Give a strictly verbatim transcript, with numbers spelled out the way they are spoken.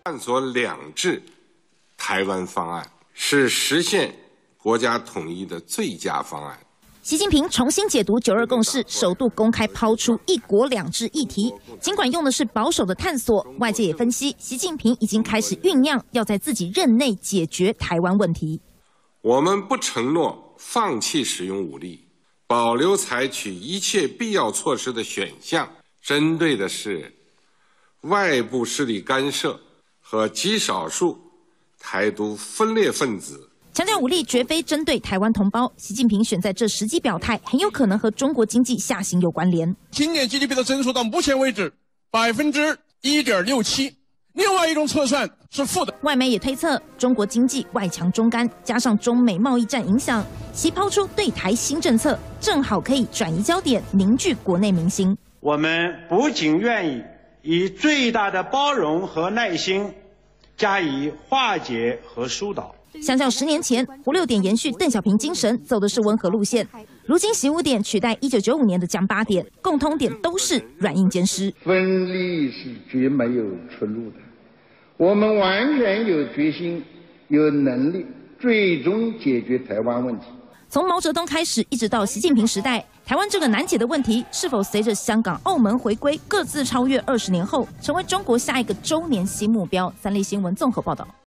探索两制台湾方案是实现国家统一的最佳方案。 习近平重新解读九二共识，首度公开抛出一国两制议题。尽管用的是保守的探索，外界也分析，习近平已经开始酝酿要在自己任内解决台湾问题。 我们不承诺放弃使用武力，保留采取一切必要措施的选项，针对的是外部势力干涉和极少数台独分裂分子。 强调武力绝非针对台湾同胞，习近平选在这时机表态，很有可能和中国经济下行有关联。 今年 G D P 的增速到目前为止百分之一点六七，另外一种测算是负的。 外媒也推测，中国经济外强中干，加上中美贸易战影响，习抛出对台新政策，正好可以转移焦点，凝聚国内民心。 我们不仅愿意以最大的包容和耐心加以化解和疏导。 相较十年前，胡六点延续邓小平精神，走的是温和路线。如今习五点取代一九九五年的江八点，共通点都是软硬兼施。 分离是绝没有出路的，我们完全有决心、有能力，最终解决台湾问题。 从毛泽东开始，一直到习近平时代，台湾这个难解的问题，是否随着香港、澳门回归，各自超越二十年后，成为中国下一个周年新目标？三立新闻综合报道。